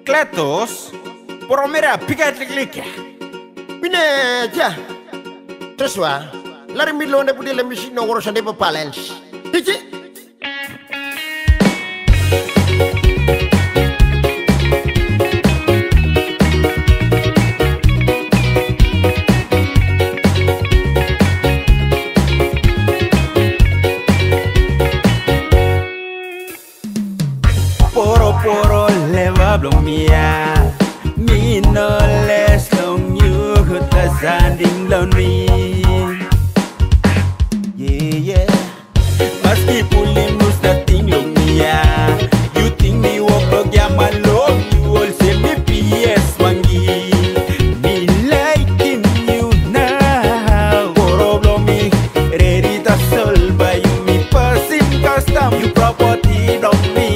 bicicletos, por mira, pica clica. Bine, tia. Treswa, lari milone pudi le misi no ngoro sande papalens. Tiki. Poro leva blomia. Me no less long you could the standing lonely. Yeah. Meski pulling mus nothing lumia. You think me walk a gamma low, you all say me PS wangi. Me liking you now. Problem me ready to solve by you. Me passing custom, you property don't me.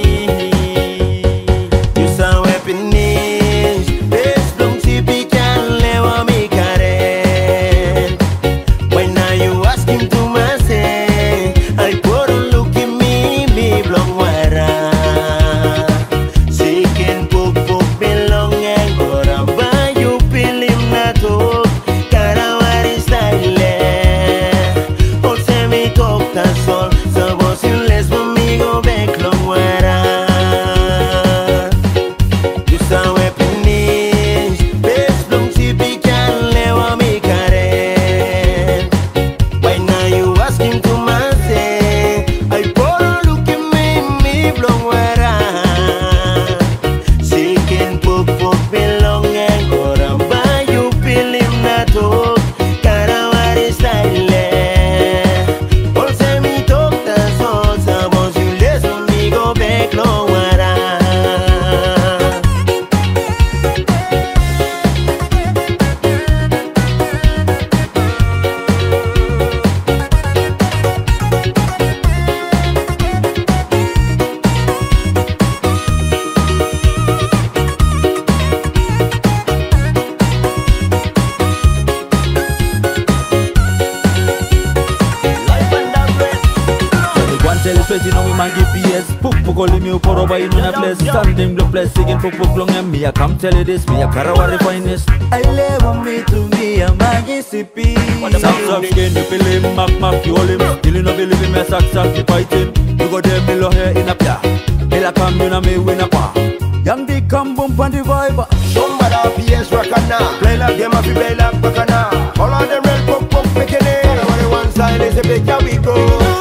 You know we man give PS Puk calling me for over you know bless Standing the place singing puk long and me I come tell you this me a Karawari finest I live me to me a Magisipi Sack skin you feel him Mac you hold him Still you no believe him a sack you fight him You go there me lo hair in a pia Me la come you know me win a pa Young dick come boom pan the vibe Somebody PS Rakana. Play like them if you play like Bacana. All on the real puk making it. Karawari one side is a big how we go.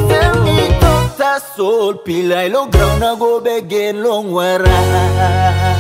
Pilai lo ground na go begin long wara